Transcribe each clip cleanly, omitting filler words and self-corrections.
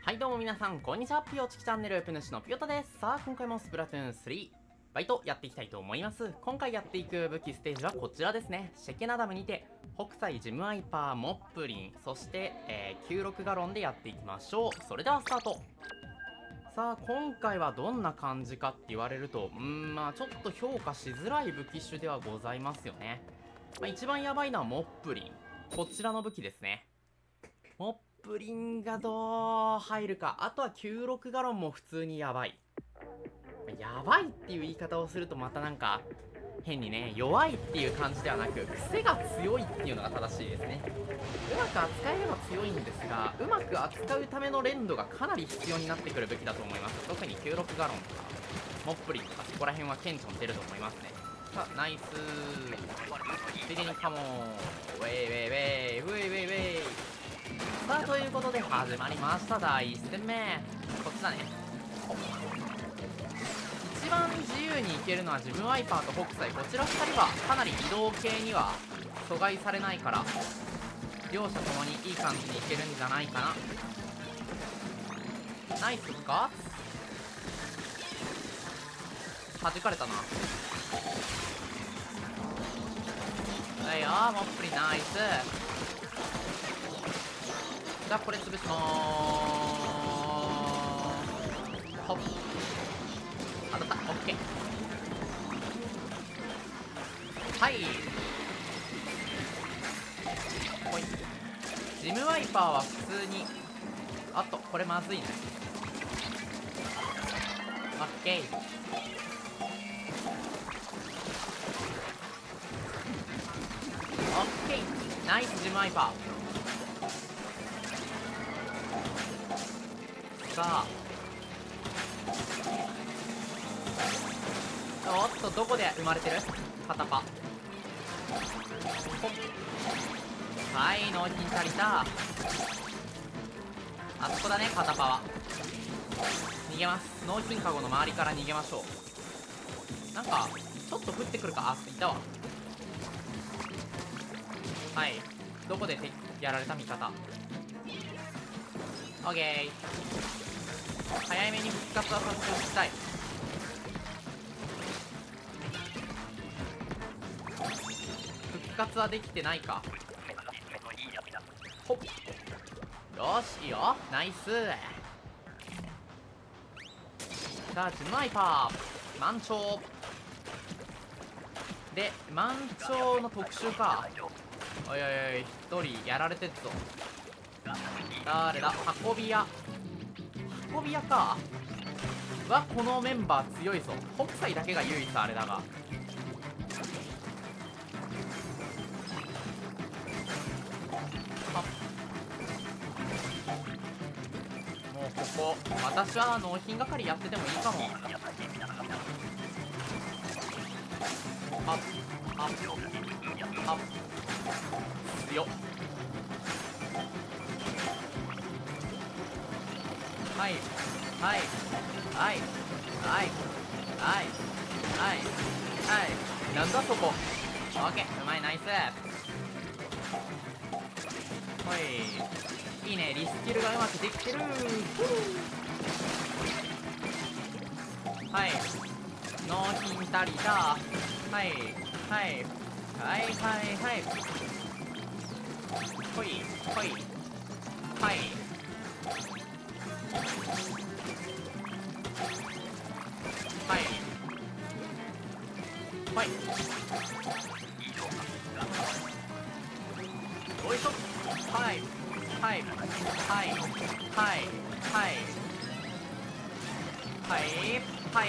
はいどうも皆さんこんにちは。ぴよちきチャンネルプ主のぴよたです。さあ今回もスプラトゥーン3バイトやっていきたいと思います。今回やっていく武器ステージはこちらですね。シェケナダムにて北斎ジムワイパーモップリンそして、96ガロンでやっていきましょう。それではスタート。さあ今回はどんな感じかって言われるとまあちょっと評価しづらい武器種ではございますよね。一番やばいのはモップリン、こちらの武器ですね。モップリンがどう入るか。あとは96ガロンも普通にやばい。やばいっていう言い方をするとまたなんか変にね、弱いっていう感じではなく癖が強いっていうのが正しいですね。うまく扱えれば強いんですが、うまく扱うための連動がかなり必要になってくる武器だと思います。特に96ガロンとかモップリンとかそこら辺は顕著に出ると思いますね。さあナイスー、ついでにカモン、ウェイウェイウェイウェイウェイウェイ。さあということで始まりました第1戦目。こっちだね。一番自由にいけるのはジムワイパーと北斎、こちら2人はかなり移動系には阻害されないから両者ともにいい感じにいけるんじゃないかな。ナイスか、弾かれたな。はいよモップリンナイス。じゃあこれ潰しまーす。ほっ当たった。オッケー。はいほい。ジムワイパーは普通に、あとこれまずいね。オッケー。オッケーナイスジムワイパー。さあおっとどこで生まれてる片パ。はい納品足りた。あそこだね片パは。逃げます。納品カゴの周りから逃げましょう。なんかちょっと降ってくるか。あいたわ。はいどこでやられた味方。オッケー。早めに復活はさせておきたい。復活はできてないか。ほっよしいいよナイス。さあジムワイパー満潮で満潮の特集か。おいおいおい一人やられてっぞ。誰だ。運び屋か。このメンバー強いぞ。北斎だけが唯一あれだが、もうここ私は納品係やっててもいいかも。あ強っ。はいはいはいはいはいはいはいなんだそこ。オッケーうまいナイス。ほいいいね。リスキルがうまくできてる。はい納品足りた。はいはいはいはいはいほいほいはいはいはいおいしょ。はいはいはいはいはいはいはい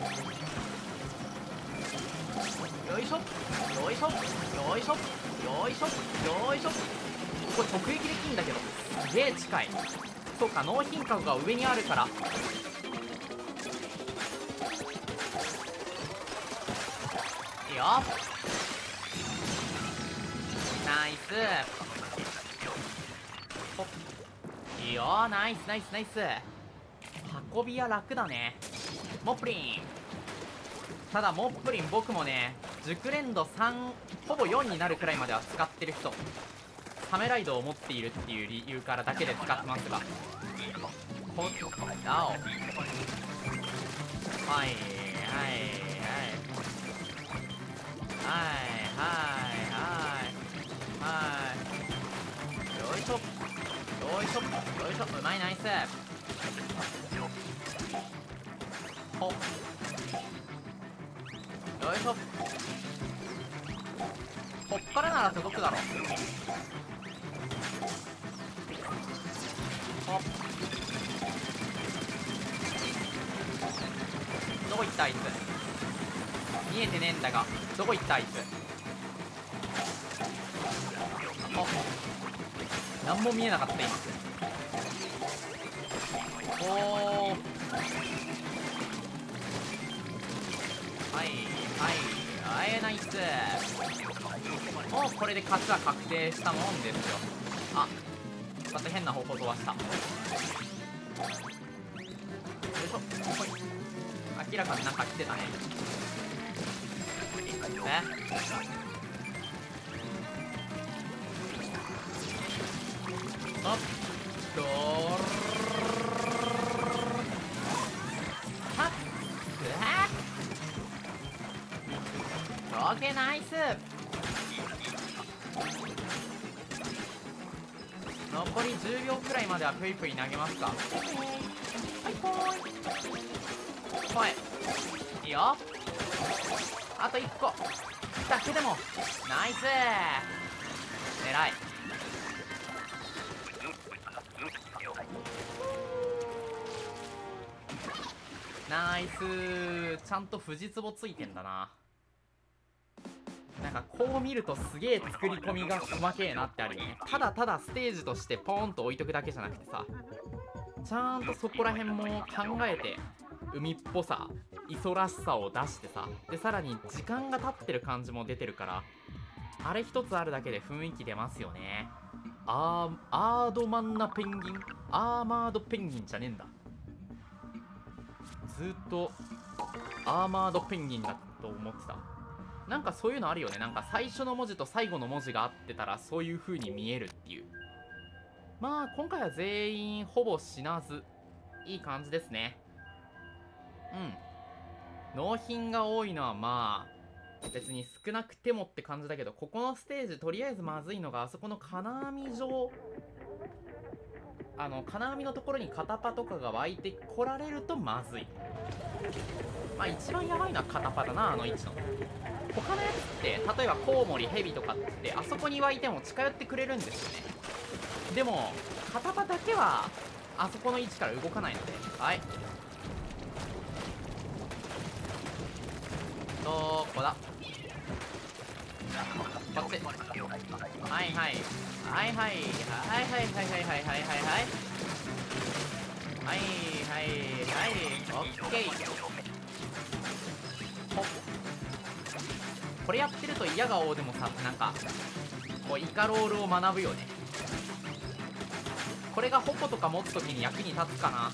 よいしょよいしょよいしょよいしょよいしょ。これ直撃できんだけどすげえ近い。そうか納品カゴが上にあるから。いいよナイス。ほっいいよナイスナイスナイス。運び屋楽だね。モップリン。ただモップリン僕もね熟練度3ほぼ4になるくらいまでは使ってる人、サメライドを持っているっていう理由からだけで使ってますが、 ほっあおはいはいよいしょよいしょよいしょ、うまい、ナイス。ほっよいしょ、こっからなら届くだろ。ほっどこ行ったあいつ、見えてねえんだが、どこ行ったあいつ。あ、何も見えなかった今。おー、はいナイス。もうこれで勝ちは確定したもんですよ。あ、また変な方向飛ばした。よいしょ、ほい。明らかになんか来てたね。あっとーはっオーケー、ナイス。残り10秒くらいまではぷいぷい投げますか。はいぽーいほい、いいよ。あと1個だけでもナイス。偉い。ナイス。ちゃんと富士壺ついてんだな。なんかこう見るとすげえ作り込みが細けえなってあるよね。ただただステージとしてポーンと置いとくだけじゃなくてさ、ちゃんとそこら辺も考えて海っぽさ、磯らしさを出してさ、でさらに時間が経ってる感じも出てるから、あれ一つあるだけで雰囲気出ますよね。アードマンナペンギン、アーマードペンギンじゃねえんだ。ずっとアーマードペンギンだと思ってた。なんかそういうのあるよね。なんか最初の文字と最後の文字が合ってたらそういう風に見えるっていう。まあ今回は全員ほぼ死なずいい感じですね。納品が多いのはまあ別に少なくてもって感じだけど、ここのステージとりあえずまずいのが、あそこの金網上、金網のところに片パとかが湧いてこられるとまずい。まあ一番やばいのは片パだな、あの位置の。他のやつって例えばコウモリ、ヘビとかってあそこに湧いても近寄ってくれるんですよね。でも片パだけはあそこの位置から動かないので、はい、どこだ、こっち、はいはいはいはいはいはいはいはいはいはいはいオッケー。ほっ、これやってると嫌がおうでもさ、なんかこうイカロールを学ぶよね。これが矛とか持つ時に役に立つかな。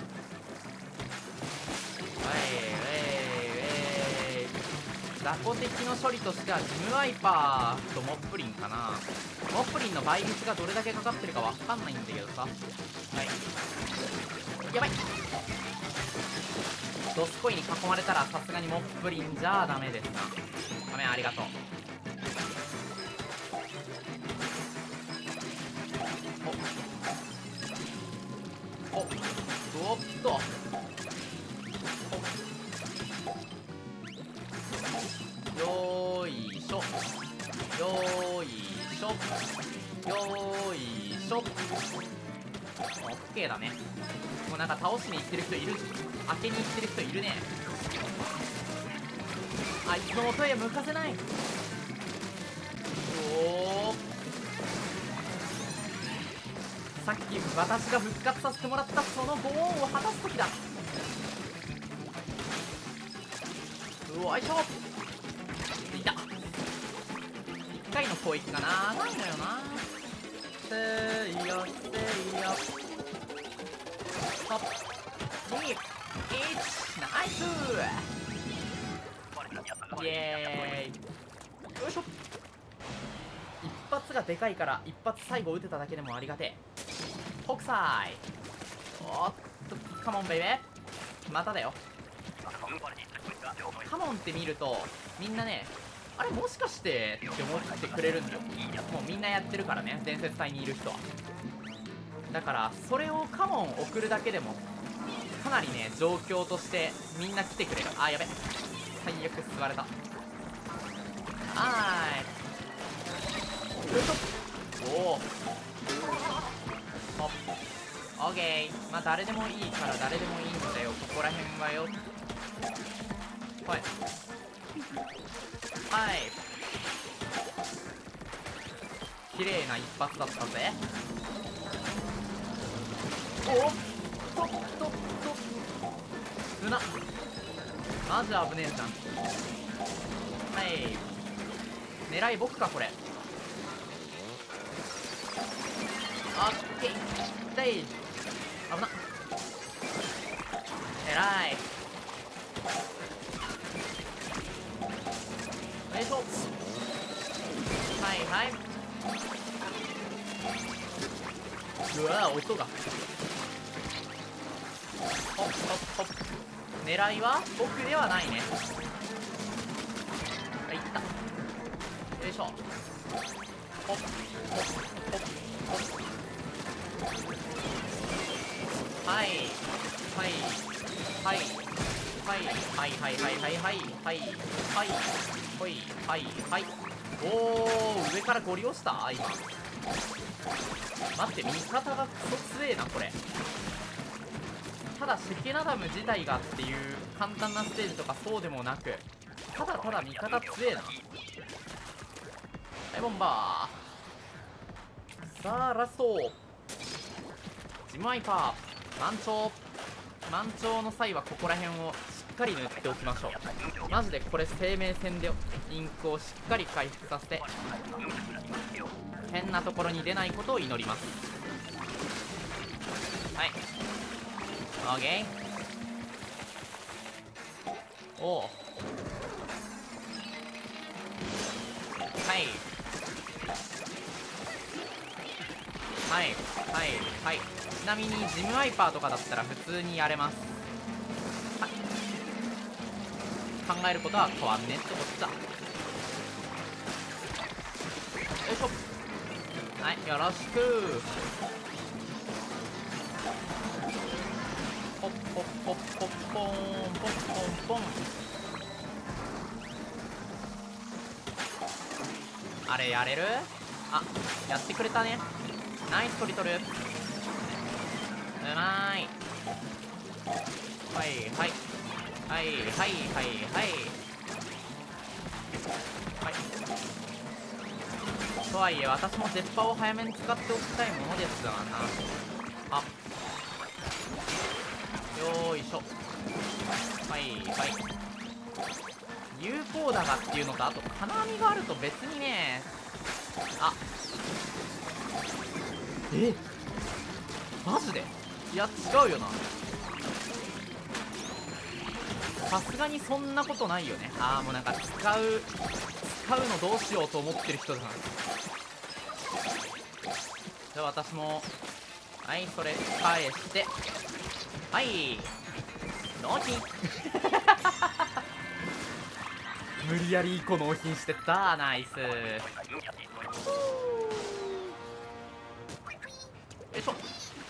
雑魚敵の処理としてはジムワイパーとモップリンかな。モップリンの倍率がどれだけかかってるかわかんないんだけどさ。はい、やばい。ドスコイに囲まれたらさすがにモップリンじゃダメですな。ごめん、ありがとう。おっとよーいしょよーいしょよーいしょ。オッケーだね。もうなんか倒しに行ってる人いる、開けに行ってる人いるね。あいつの元へ向かせない。おー、さっき私が復活させてもらったそのご恩を果たす時だ。よいしょ、いた。1回の攻撃が長いのよな。せいやせいや、はっ2、1、ナイスイエーイ。よいしょ、一発がでかいから一発最後撃てただけでもありがてえ。北斎、おっカモンベイベー、まただよ。カモンって見るとみんなね、あれもしかしてって思ってくれるんだよ。もうみんなやってるからね、伝説隊にいる人は。だからそれをカモン送るだけでもかなりね、状況としてみんな来てくれる。あーやべ、最悪吸われた。はーい、おお、ホップ、オーケー。まあ誰でもいいから誰でもいいんだよ、ここら辺はよ。はいはい、綺麗な一発だったぜ。おっとっとっと、危な、マジ危ねえじゃん。はい、狙い僕かこれ。オッケー、ステージ危な、えらい。よいしょ、はいはい、うわー音が、ホップホップホップ、狙いは僕ではないね。はい、いった、よいしょ、ホップホップホップホップ、はいはいはいはいはいはいはいはいはいはいはいほいはいはい、おー、上からゴリ押した今。待って、味方がクソ強えなこれ。ただシェケナダム自体がっていう簡単なステージとかそうでもなく、ただただ味方強えな。はい、ボンバー。さあラストジムワイパー、満潮の際はここら辺をしっかり塗っておきましょう。マジでこれ生命線でインクをしっかり回復させて変なところに出ないことを祈ります。はい、オーケー、おお、はいはいはいはい。ちなみにジムワイパーとかだったら普通にやれます。はい、考えることは変わんねってことだ。よいしょ、はい、よろしく。ポッポッポッポッポーンポッポンポン。あれやれる？あ、やってくれたね。ナイストリトル、うまーい。はいはいはいはいはいはいはい。とはいえ私も絶波を早めに使っておきたいものですがな。あ、よーいしょ、はいはい。有効だがっていうのと、あと金網があると別にね、あ、マジで、いや違うよな、さすがにそんなことないよね。ああ、もうなんか使うのどうしようと思ってる人じゃん。じゃあ私も、はい、それ返して、はい納品無理やり1個納品してった。ナイス。よいしょ、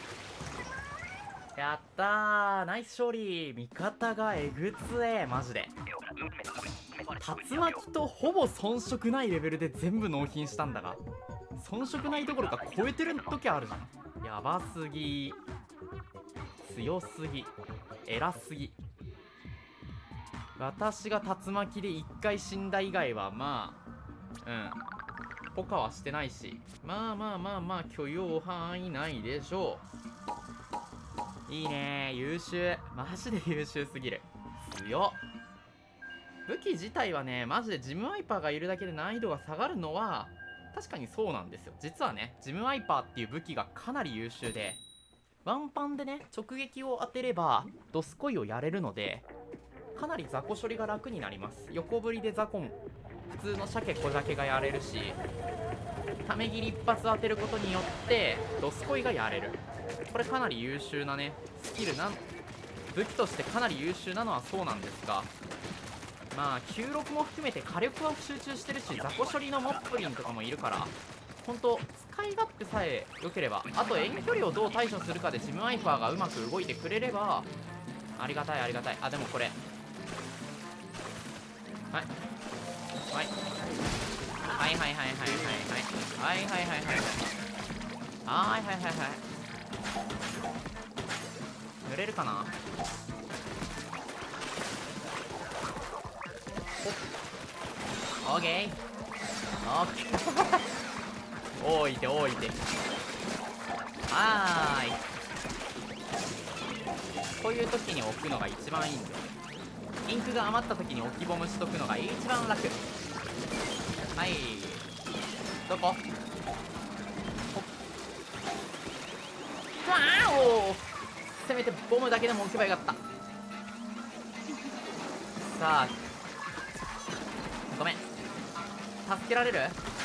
やったー、ナイス勝利。味方がえぐつえ、マジで。竜巻とほぼ遜色ないレベルで全部納品したんだが、遜色ないどころか超えてる時あるじゃん。やばすぎ、強すぎ、偉すぎ。私が竜巻で1回死んだ以外はまあポカはしてないし、まあ許容範囲内でしょう。いいねー、優秀、マジで優秀すぎる。強っ。武器自体はね、マジでジムワイパーがいるだけで難易度が下がるのは確かにそうなんですよ。実はね、ジムワイパーっていう武器がかなり優秀で、ワンパンでね直撃を当てればドスコイをやれるので、かなり雑魚処理が楽になります。横振りで雑魚、普通の鮭小鮭がやれるし、ため切り一発当てることによってドスコイがやれる。これかなり優秀なねスキル武器としてかなり優秀なのはそうなんですが、まあ96も含めて火力は集中してるし、雑魚処理のモップリンとかもいるから、本当使い勝手さえ良ければ、あと遠距離をどう対処するかでジムワイパーがうまく動いてくれればありがたいありがたい。あ、でもこれはいはいはいはいはいはいはいはいはいはいはいはいはいはいはいはい塗れるかな。オーケーオーケーおいておいて、はーい。こういう時に置くのが一番いいんだよ。インクが余った時に置きボムしとくのが一番楽。はい、どこ。ほっ、あーおー、せめてボムだけでも置けばよかった。さあごめん、助けられる。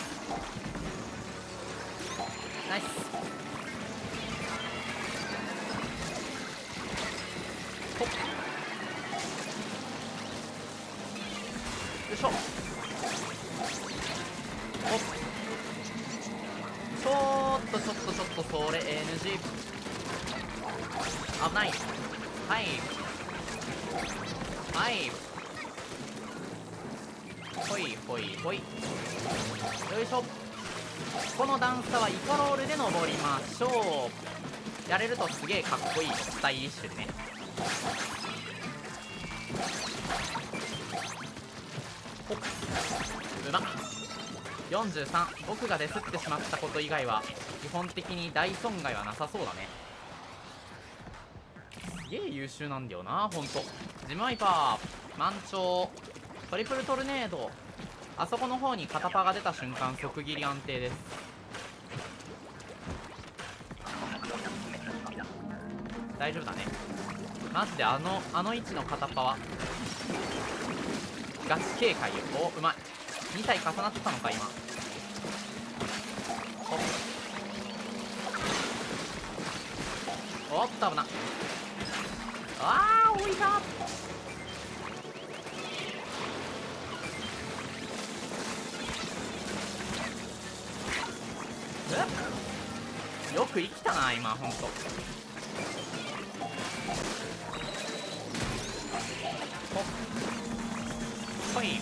ナイス。ほっ、よいしょ。ほっ、ちょっとそれ NG。 危ない。はいはい、ほいほいほい、よいしょ。この段差はイカロールで登りましょう。やれるとすげえかっこいいスタイリッシュでね。ほっ、うまっ。43、僕がデスってしまったこと以外は基本的に大損害はなさそうだね。すげえ優秀なんだよなほんと。ジムワイパー満潮トリプルトルネード、あそこの方に片パが出た瞬間即切り安定です。大丈夫だね。マジであの位置の片パはガチ警戒よ。お、うまい。2体重なってたのか今。おっと危な。あー置いた。よく生きたな今ほんと。ほい。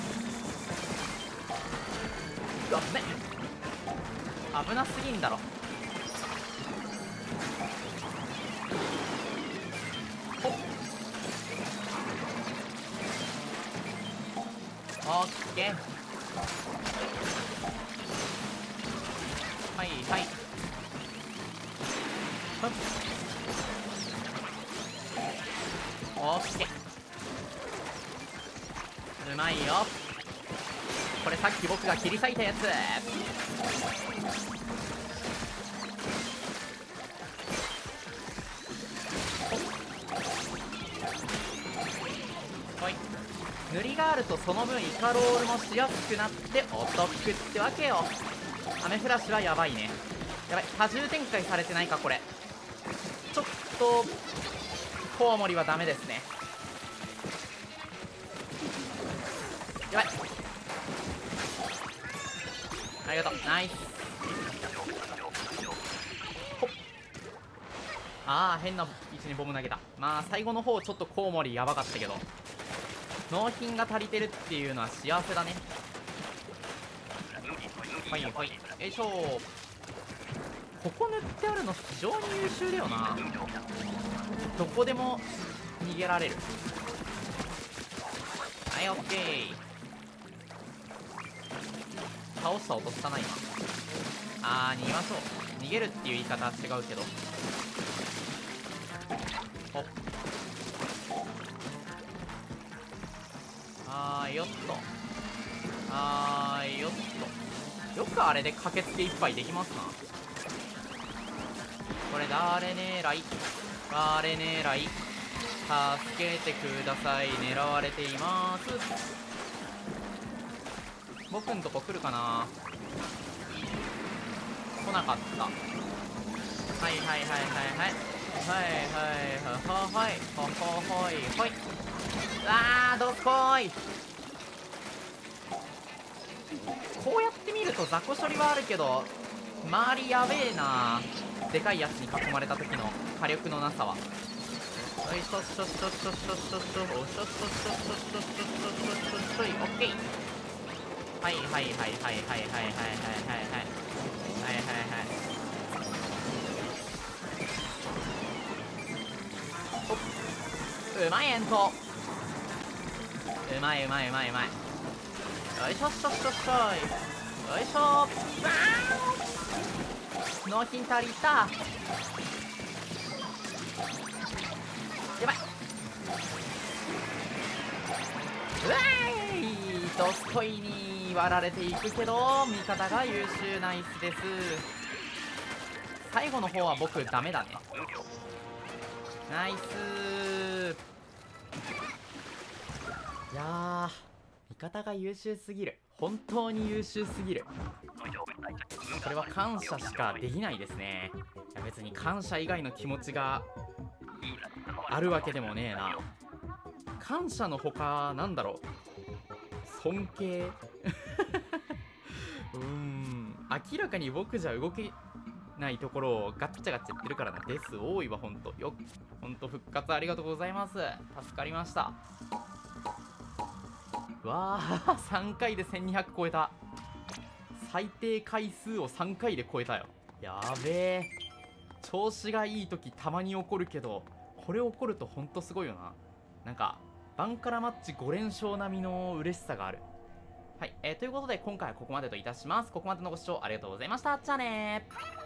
うわっめ危なすぎんだろ。ほっ、オッケー。はいはいふっ、オッケー、うまいよ。これさっき僕が切り裂いたやつ。ほい、塗りがあるとその分イカロールもしやすくなってお得ってわけよ。アメフラッシュはやばいね。やばい、多重展開されてないかこれ。ちょっとコウモリはダメですね。やばい、ありがとう、ナイス。ほっ、あー変な位置にボム投げた。まあ最後の方ちょっとコウモリやばかったけど、納品が足りてるっていうのは幸せだね。ほいほい、よいしょ。ここ塗ってあるの非常に優秀だよな。どこでも逃げられる。はい、オッケー。倒した落としたな今。逃げましょう。逃げるっていう言い方は違うけど。ほっ、よっとよっと。よくあれで駆けつけ一杯できますな。これ誰狙い誰狙い、助けてください、狙われています。僕んとこ来るかな。来なかった。はいはいはいはいはい。 はいほほほいほい。あーどっこい。こうやって見ると雑魚処理はあるけど周りやべえな。でかいやつに囲まれた時の火力のなさは。よいしょしょしょしょしょしょしょしょしょしょしょしょしょしょしょしょしょい。オッケー。はいはいはいはいはいはいはいはいはいはいはいはいおっ、うまいエント。うまいうまいうまいうまい。よいしょしょしょしょい。よいしょ。バーン。ノーヒンタリーた。やばい。うわーい。ドスコイに割られていくけど味方が優秀。ナイスです。最後の方は僕ダメだね。ナイスー。いやー味方が優秀すぎる。本当に優秀すぎる。これは感謝しかできないですね。いや別に感謝以外の気持ちがあるわけでもねえな。感謝のほかなんだろう、尊敬明らかに僕じゃ動けないところをガッチャガチャやってるからな。です多いわ。ほんとよ、ほんと復活ありがとうございます。助かりました。わあ3回で1200超えた。最低回数を3回で超えたよ。やべえ。調子がいい時たまに起こるけどこれ起こるとほんとすごいよな。なんかバンカラマッチ5連勝並みの嬉しさがある。はい、ということで今回はここまでといたします。ここまでのご視聴ありがとうございました。じゃあねー。